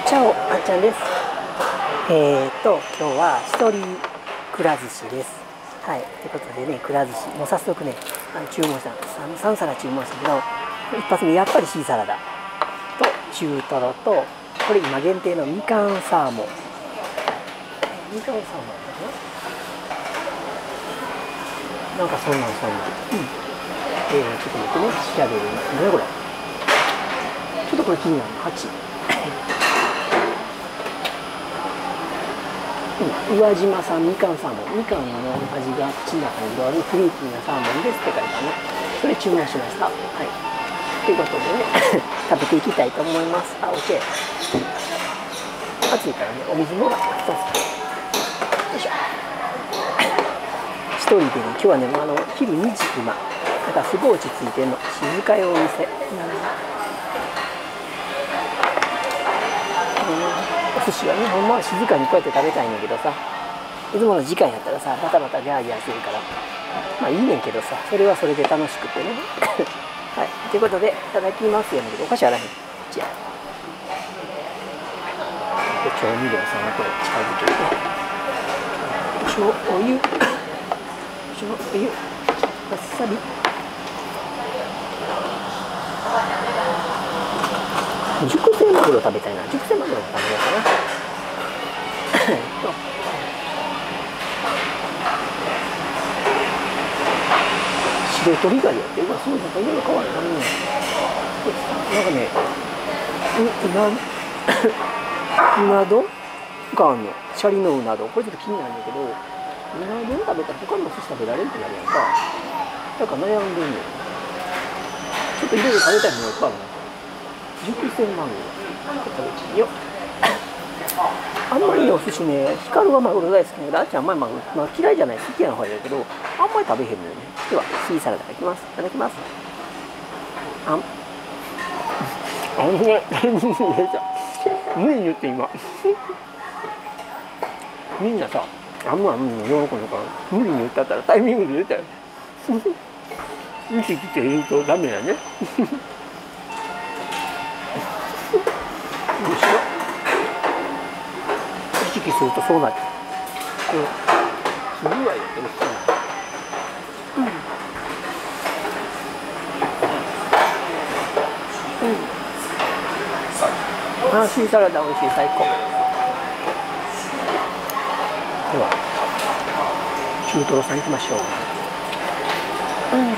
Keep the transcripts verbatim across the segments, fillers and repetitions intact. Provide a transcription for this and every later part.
チャオ、あっちゃんです。えーと、今日は一人くら寿司です。はい、ということでね、くら寿司、もう早速ね、あの注文した、さん皿注文したけど、一発目やっぱりシーサラダと中トロと、これ今限定のみかんサーモン。みかんサーモンだな。なんかそんなんそんなん。うん。えー、ちょっと待ってね、調べる。何これ。ちょっとこれ気になるの。はち。うん、宇和島産みかんサーモン、みかんの味が口の中に広がるフルーティーなサーモンですって書いてあるね。それ注文しました。はい。ということでね、食べていきたいと思います。あ、オッケー。暑いからね、お水もらふたつ。よいしょ。一人でね、今日はね、あの昼にじ今。だからすごい落ち着いてんの。静かいお店。うんお寿司はね、ほんまは静かにこうやって食べたいんだけどさ、いつもの時間やったらさ、バタバタギャーギャーするから、まあいいねんけどさ、それはそれで楽しくてね。はい、ということで、いただきますよねけど、お菓子あらへん。じゃあ、調味料さんをこれ近づけて、醤油、醤油、わさび。熟成マグロ食べたいな。熟成マグロも食べようかな。白鳥貝やって、うわ、すごいなんか色が変わるな。なんかね、うな丼があんの。シャリのうな丼。これちょっと気になるんだけど、うな丼食べたら他の寿司食べられるってなるやんか。だから悩んでんのよ。ちょっといろいろ食べたいものいっぱいあるな。熟成マグロ食べてみよう。あんまりねお寿司ね、光はマグロ大好きだけど、あっちゃんあんまりマグロ、まあ、嫌いじゃない、好きな方だけど、あんまり食べへんのよね。ではシーサラダいきます。いただきます。あんあんね無理に言って今みんなさ、あんまあんの喜ぶのから無理に言ったったらタイミングで出たよ意識して言うとダメだね意識するとそうなっちゃう。これすごいわよってる。うんうん。あー、シーサラダ美味しい、最高。では中トロさんいきましょう。うん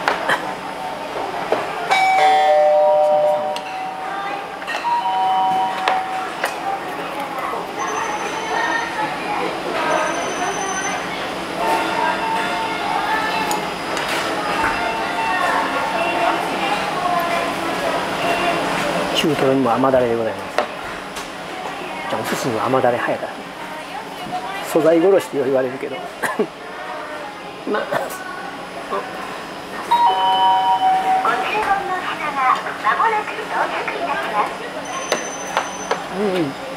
中トロにも甘だれでございます。じゃあお寿司には甘だれ早だ。素材殺しって言われるけどまあうん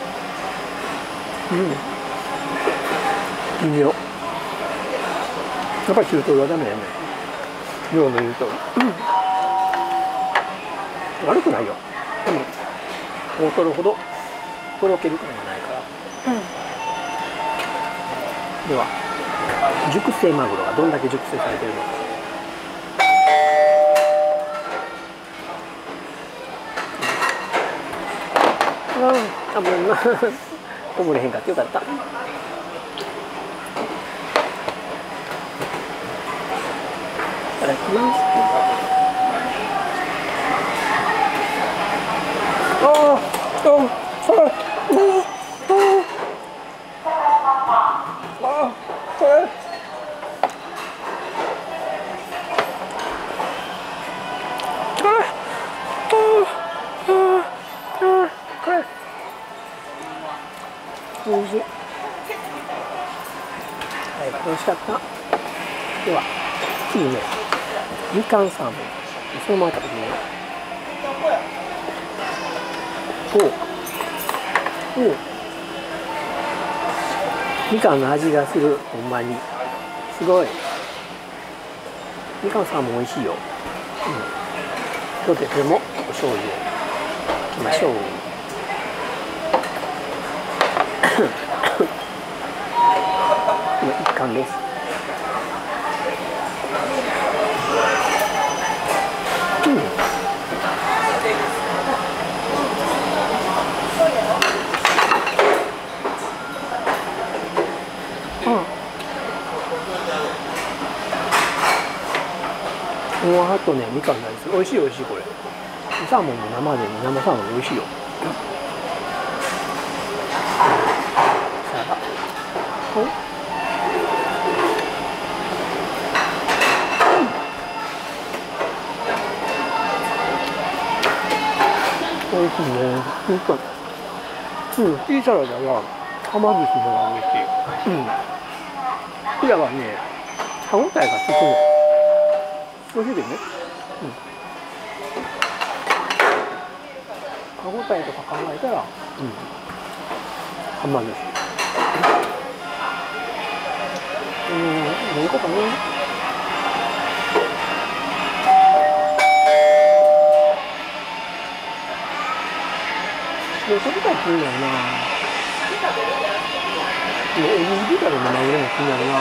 うん微妙。やっぱり中トロはダメだよね。量の言うと、うん、悪くないよ。でも大トロほどとろける感がないから、うん、では熟成マグロがどんだけ熟成されているのか。うん、あ、もう今こぼれへんかってよかった。いただきます。ああ、ああ、これ。おいしい。はい、美味しかった。では、次ね、みかんサーモン。そのまま食べてみよう。おお。みかんの味がする、ほんまに。すごい。みかんサーモン美味しいよ。うん。ということで、これもお醤油をいきましょう。 一貫です。うん。もうあとね、みかんないです。美味しい美味しいこれ。サーモンも生で生サーモン美味しいよ。さあ、ほい。美味しいね。みかん。うん、チーサラダははま寿司のが美味しい。うん。こちらはね、歯応えが少ない。美味しいですね。うん。歯応えとか考えたら、うん。はま寿司。うん、どういうことね。で、それから気になるな。エビビタルのマグロも気になるな。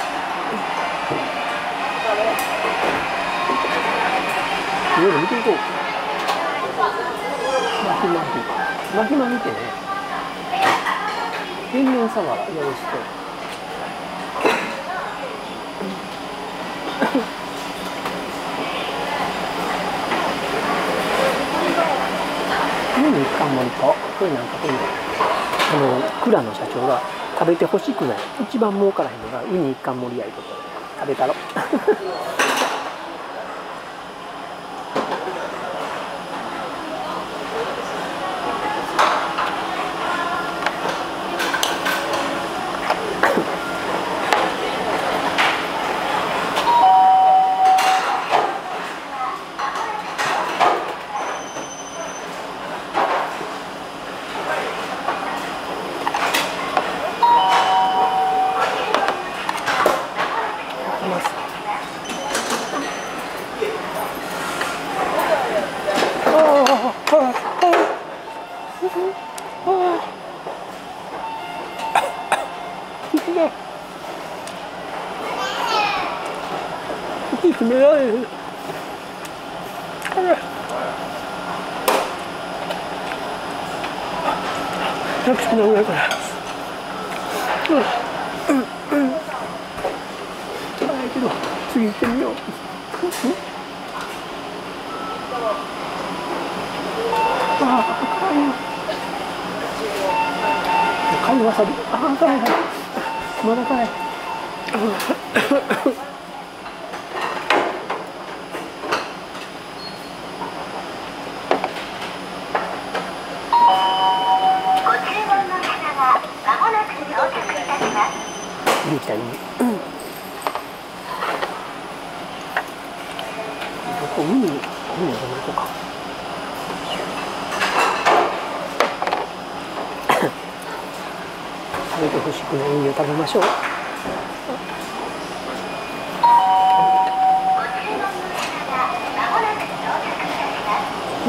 いろいろ見ていこう。マヒマヒ。マヒマヒってね、天然サワラ、よろしく。家に一貫盛りと、これなんかこれあの蔵の社長が食べてほしくない一番儲からへんのがウニ一貫盛りやいと食べたろ。決められる。タクシーの上から。うんうんうん。辛いけど次行ってみよう。ああ、辛い。辛いわさび。ああ、辛い辛い。まだ辛い。できたね。うん。どこ海に海に行こうか。食べてほしくないウニを食べましょう。うん。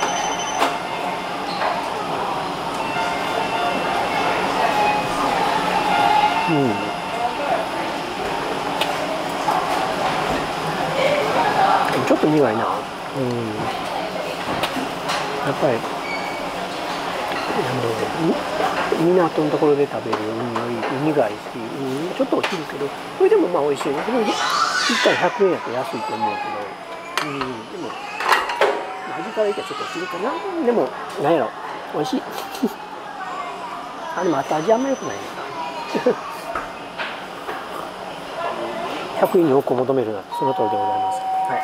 うん。ちょっと苦いな。うん。やっぱりあの港のところで食べるウニより苦いし、うん、ちょっと落ちるけど、これでもまあ美味しいね。いっかいひゃくえんやと安いと思うけど、うん、でも味からいったらちょっと落ちるかな。でもなんやろ、美味しい。あ、でも後味あんま良くないね。ひゃくえんに多く求めるな、その通りでございます。はい。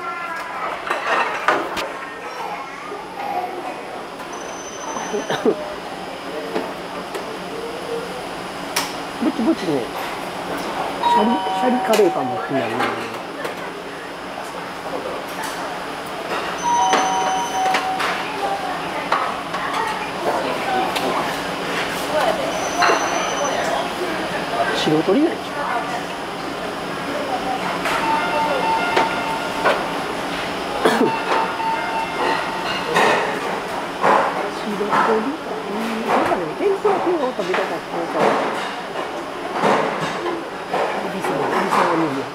ぼちぼちね、シャリシャリカレーパンも気になるね。白鳥ないでしょ。白鳥なんかね、天ぷら系を食べたかったのか。エビさん、エビさんが見るよ。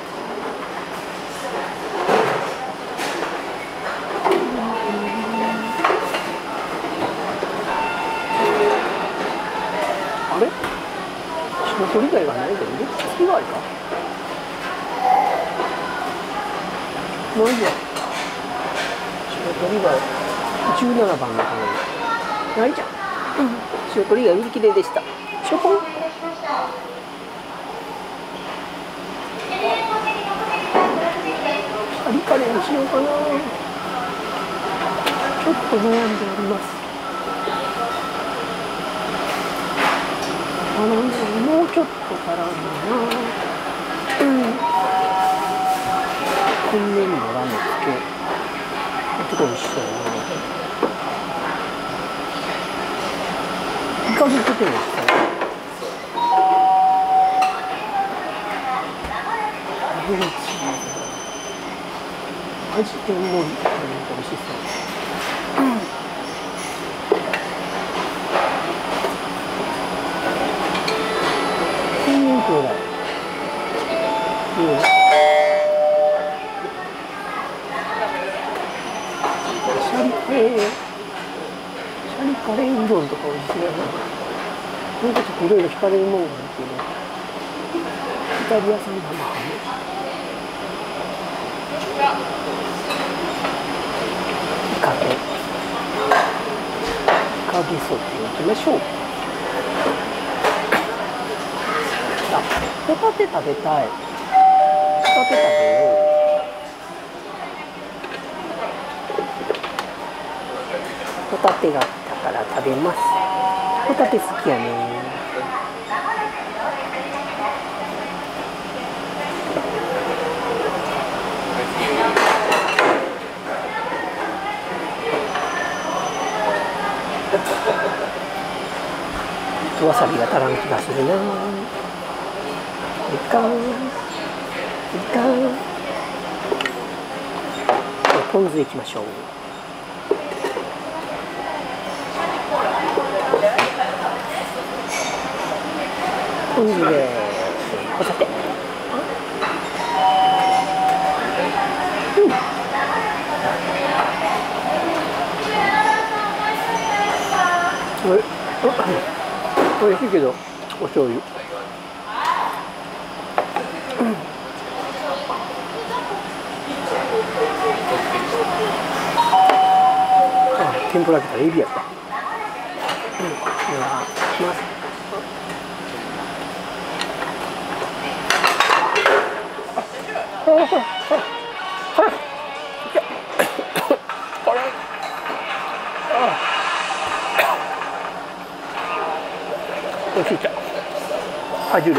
あれ？白鳥貝がないけど、どっち月貝か？もういいや。白鳥貝、じゅうななばんのところに。ないじゃん。白鳥貝売り切れでした。しょぼん。カリカレーにしようかな。ちょっと悩んでおります。あのね、もうちょっとからな。うん。今年度ラムつけ。ちょっと美味しそうやな。イカゲソってのはアブリチーズ。味天盛り。美味しそう。うん。千円くらい。うん。シャリカレー。シャリカレーうどんとか美味しいな。なんかちょっといろいろ惹かれるものがあるけど。イタリア産生ハム。イカゲ。イカゲソって言ってみましょう。あ、ホタテ食べたい。ホタテ食べよう。ホタテがあったから食べます。ホタテ好きやね。わさびが足らん気がするな。いかん。いかん。ポン酢いきましょう。ポン酢でホタテ。うん。おい、おいしいけどお醤油。うん。あ、天ぷら来たらエビやった。うん。では、します。ほらほらほらほら。これ。ああ。おいしいじゃん。はじゅれ。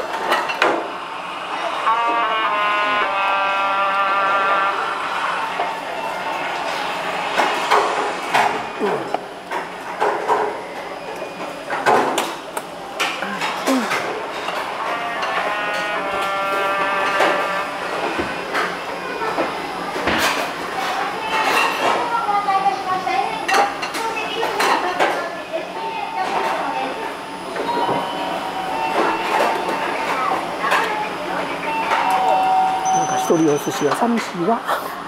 一人お寿司は寂しいわ。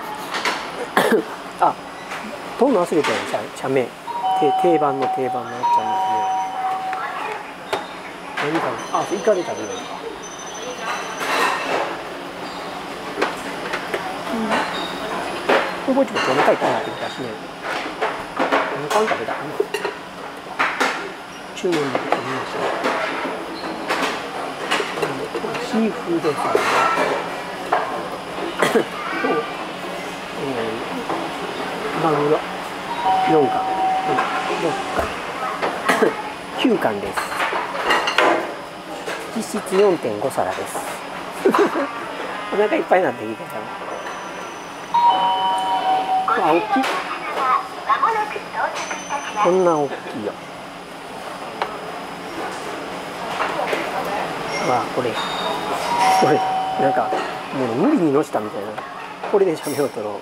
あ、取るの忘れたよ、茶名。定番の定番のおっちゃんですね。何か、あ、イカで食べるのか。うん。ぼちぼちお腹いっぱいになってきたしね。何缶食べたかな。注文できてみましょう。シーフードサラダ。と、えー、マグロよんかん、ろっかん、きゅうかんです。実質 よんてんご 皿です。お腹いっぱいになってきたから。あ、大きい。こんな大きいよ。わあ、これこれなんかもう無理にのしたみたいな。これで写メを撮ろう。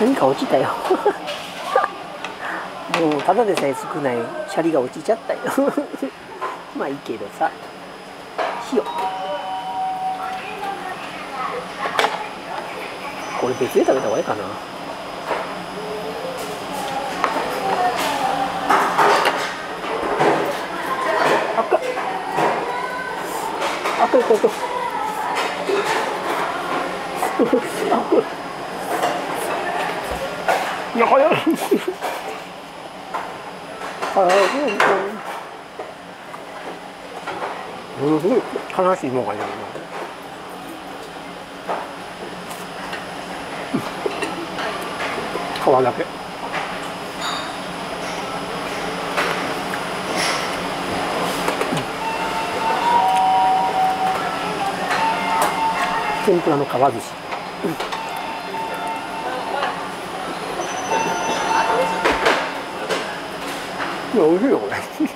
何か落ちたよもうただでさえ少ないシャリが落ちちゃったよまあいいけどさ。塩これ別で食べた方がいいかな。赤赤いこといや早いああすごい悲しいもんがいるな。皮だけ。天ぷらの皮寿司。いや、美味しいよこれ。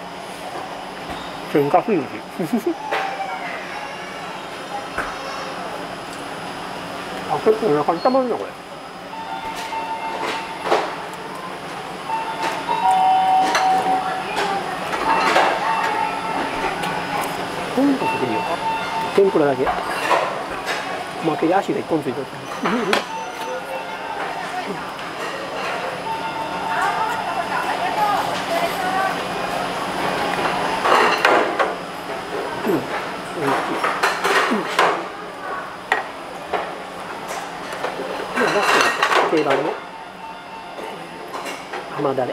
天かす寿司。あ、結構お腹にたまるなこれ。うんとつけるよ。天ぷらだけ。おまけで足が一本ついてる。うん、おいしい。うん。ラスト定番の甘だれ。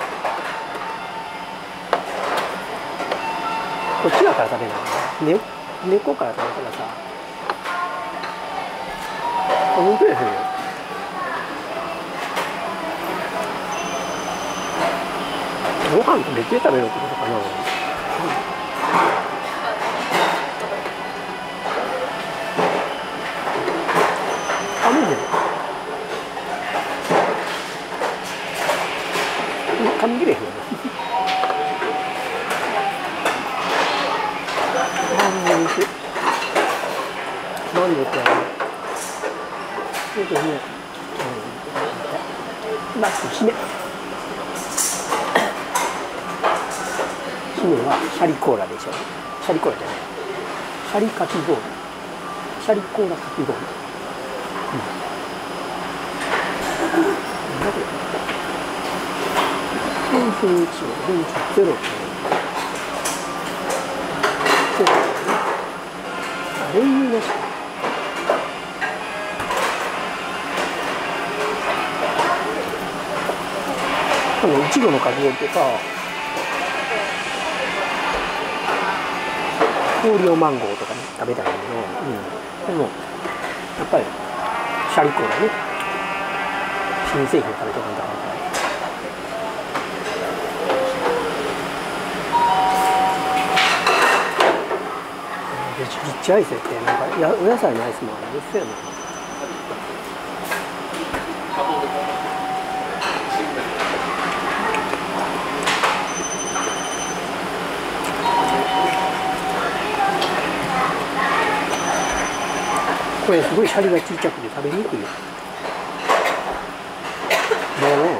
こっち側から食べない。ね、根っこから食べたらさ、本当ですよ。ご飯と別で食べろってことかな。あ、無理だよ。噛み切れへんよね。ああ、おいしい。満足やね。ちょっとね、うん、まず締め。締めはシャリコーラでしょ。シャリコーラじゃない。シャリかき氷。シャリコーラかき氷。うん。なんだこれ。天品一応、電池ゼロ。そう。練乳なし。いちごのかき氷ってさ、氷をマンゴーとかね食べたんだけど、うん、でもやっぱりシャリコーラね、新製品食べてもらったから。ちっちゃいアイスってなんかやお野菜のアイスもあるんですよね。これすごいシャリがちっちゃくて食べにくいよ。もう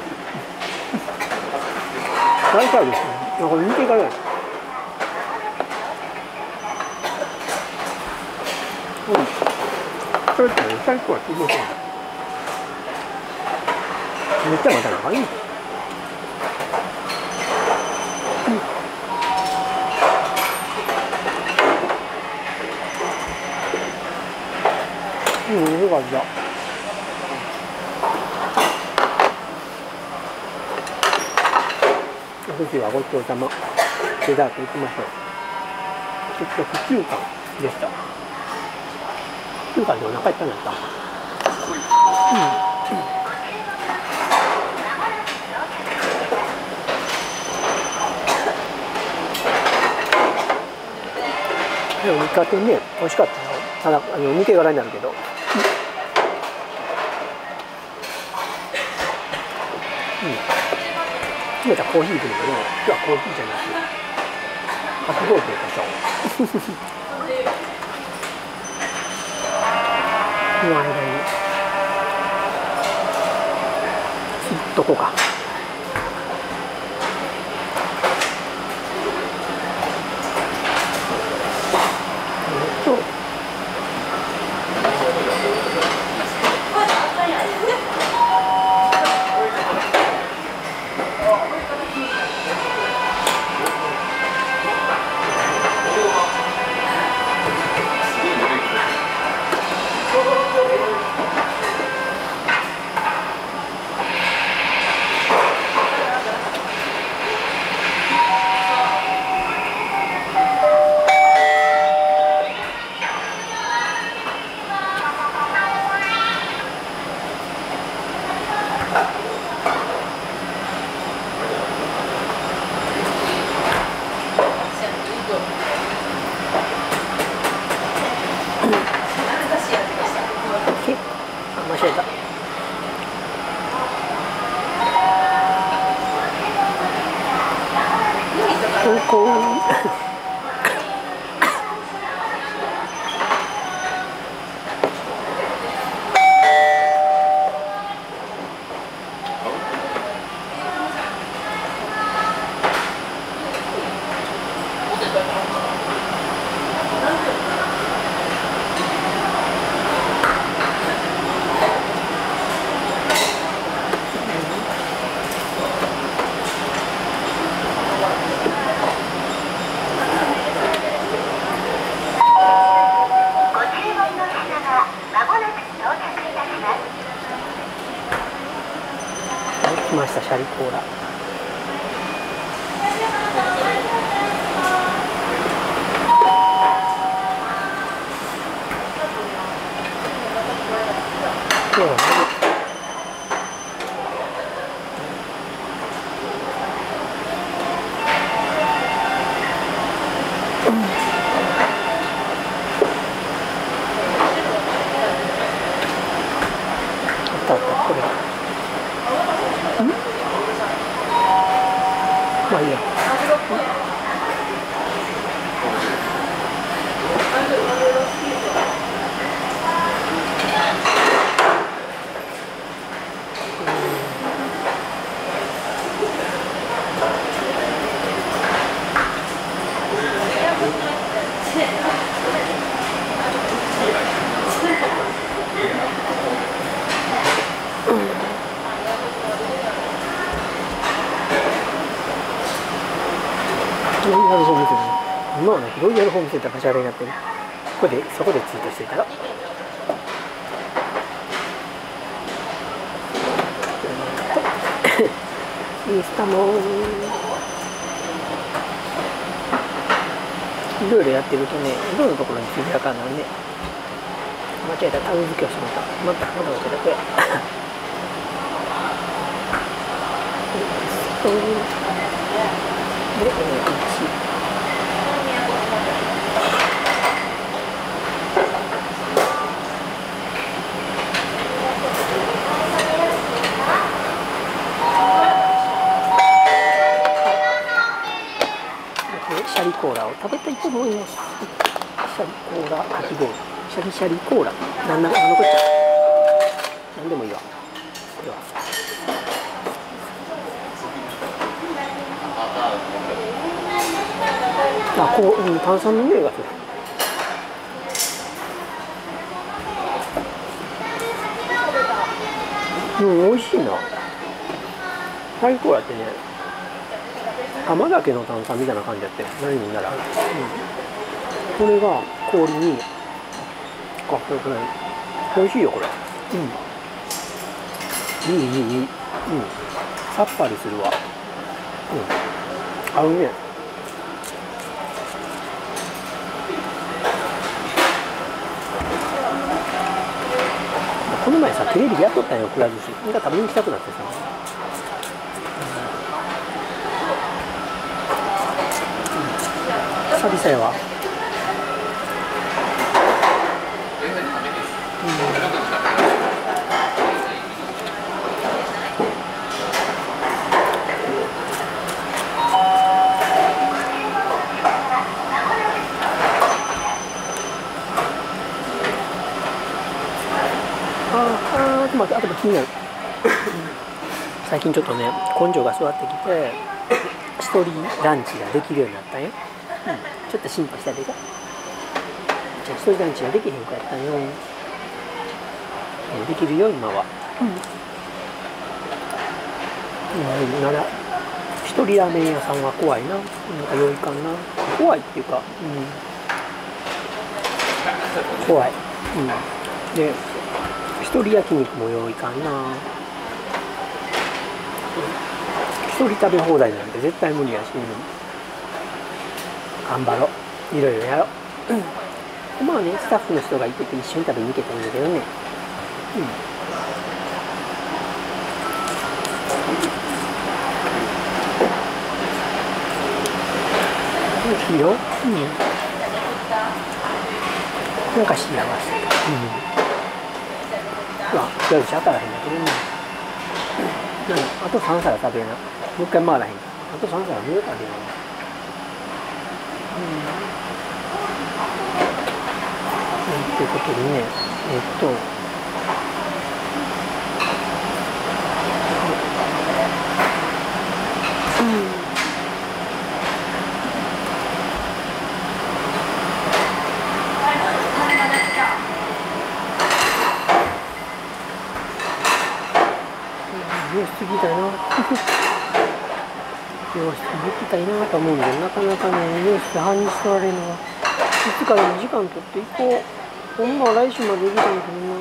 大体ですね。なんか見ていかない。うん。それってね、最高はすごい。めっちゃまた長い。うん、よかった。お寿司はごちそうさま。デザート行きましょう。ちょっと不中間でした。不中間でお腹いっぱいになった。うん。でも、肉天ね、美味しかったよ。ただ、あの、抜け殻になるけど。うん。決めたコーヒー来るけど、今日はコーヒーじゃなくて、かき氷でしょ。この間に。 とこうか。来ました、シャリコーラ。今日はあったあった、これ。ん？まあいいや。ロイヤルホームセンター、今はね、ロイヤルホームセンターがシャレになってる。ここで、そこでツイートしていたら。インスタもいろいろやってるとね、いろんなところにつぶやかになるね。間違えた、タグ付けをしまった。また、また間違えた、これ。で、えー、いち。シャリコーラを食べたいと思います。シャリコーラかき氷、シャリシャリコーラ、なんなん、あのこっちゃ、なんでもいいわ。では。あ、こう、うん、炭酸の匂いがする。うん、美味しいな。シャリコーラってね、甘酒の炭酸みたいな感じやって何になら、うん、これが氷に、あ、これこれ美味しいよこれ。うん、いいいいいい、うん、さっぱりするわ。うん、合うね。この前さ、テレビでやっとったんよ、くら寿司。なんか食べに行きたくなってさ。久々やわ。ああ、ちょっと待って、あとで気になる。シ最近ちょっとね根性が座ってきて一人ランチができるようになったんよ、うん、ちょっと進歩したでしょ。じゃあ一人ランチができへんかったんよ。できるよ今は、うん、なら一人ラーメン屋さんは怖いな、なんか用意かんな、怖いっていうか、うん、怖い、うん、で一人焼肉も用意かんな、一人食べ放題なんて絶対無理やし、頑張ろう、いろいろやろう、うん、まあねスタッフの人がいてて一緒に食べに行けたんだけどね、うん、いいよ、うん、なんか幸せ、うん、うわ、夜し当たらへんだけどね、うん、あとさん皿食べな、もう一回回らへん、あとさん皿もう食べな、うん、ということでね、えっと美容室行きたいな美容室行きたいなと思うんで、なかなかね美容室半日取られるのはいつかでも時間取っていこう。ほんまは来週まで行きたいんだけどな、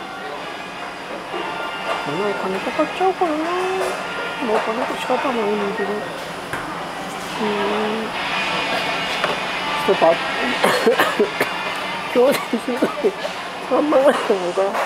そんなお金かかっちゃうからな、もうお金と仕方ないねんけど、うーんちょっと今日ですねさんまんぐらいと思うから、うん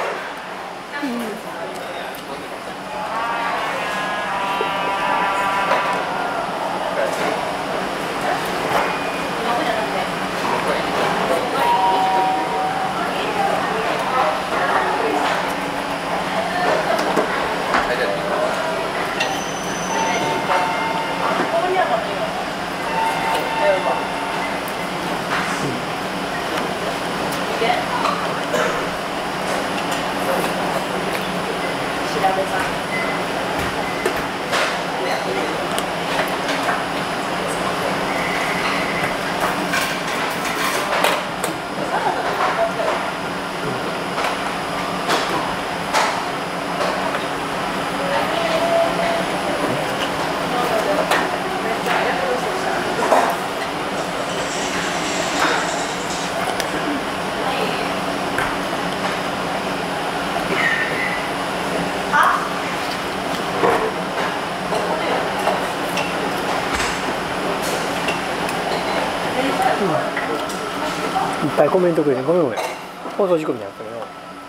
いっぱいコメントくれてごめんごめん、放送事故みたいなったけど、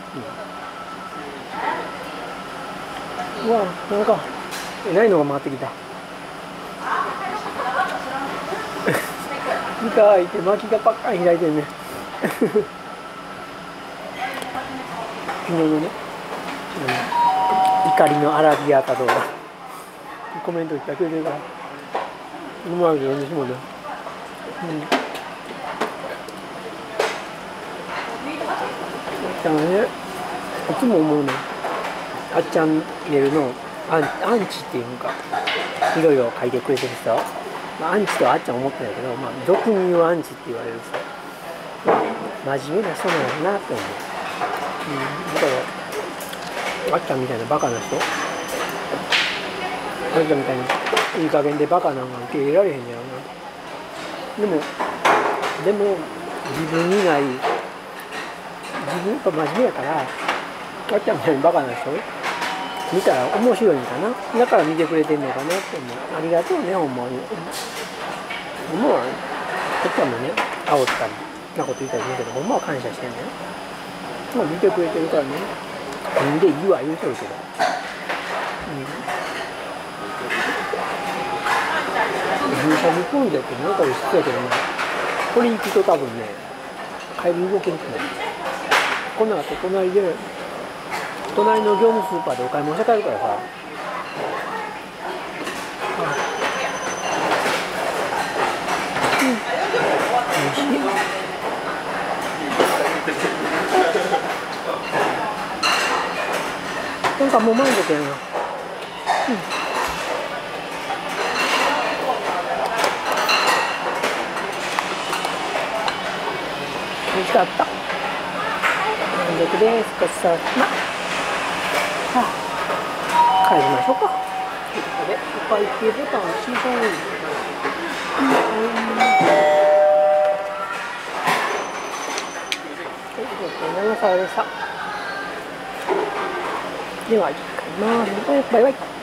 うん、うわなんかえないのが回ってきた見たいって巻きがパッカン開いてるね昨日のね、うん、怒りのアラビアータ動画コメントいっぱいくれてるからうまいで読んでしまうね、うんだからね、いつも思うね、あっちゃんネルのアン、アンチっていうのかいろいろ書いてくれてる人、まあ、アンチとはあっちゃん思ってないけど、まあ、俗に言うアンチって言われる人、真面目な人なんだなって思う、うん、だからあっちゃんみたいなバカな人、あっちゃんみたいにいい加減でバカなんか受け入れられへんやろな。でもでも自分にない自分やっぱ真面目やから、あっちゃんみたいにバカな人見たら面白いんかな、だから見てくれてんのかなって思う。ありがとうね、ほんまに。ほんまはあっちゃんもね、煽ったりなこと言ったりするけど、ほんまは感謝してんね。まあ見てくれてるからね、んでいいわ言うとるけど、うん、風車に組んでってなんか失礼やけどね、これ行くと多分ね、帰り動けんくなる。この後隣で隣の業務スーパーでお買い物して帰るからさ、うん、おいしい。なんかもう満足やな。 うん美味しかった。満足です。ごちそうさま。さあ、帰りましょうか。ということで、お会計ボタンを押しましょう。ということで、長沢でした。では、帰ります。バイバイ。